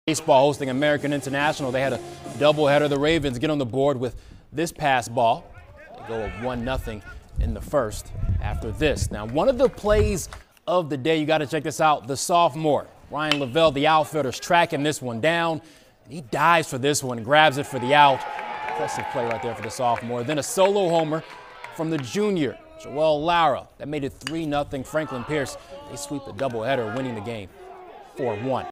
Baseball hosting American International. They had a doubleheader. The Ravens get on the board with this pass ball. They go up 1-0 in the first after this. Now, one of the plays of the day, you got to check this out. The sophomore, Ryan Lavelle, the outfielder's tracking this one down. He dives for this one, grabs it for the out. Impressive play right there for the sophomore. Then a solo homer from the junior, Joel Lara. That made it 3-0. Franklin Pierce, they sweep the doubleheader, winning the game 4-1.